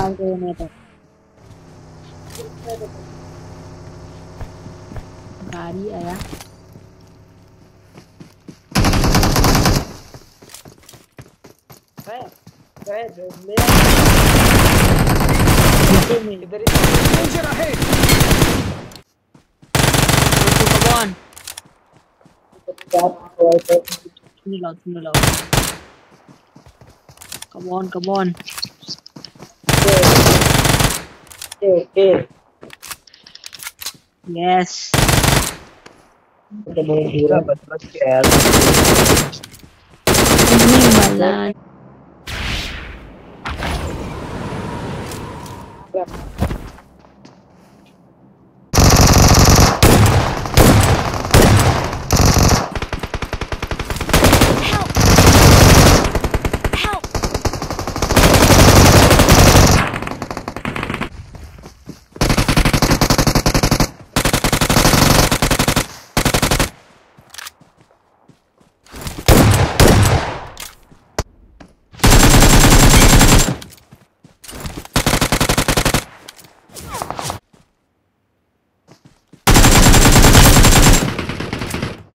मार के मैं तो गाड़ी आया इधर ही कौन सुन लो come on yes पूरा बच के यार नहीं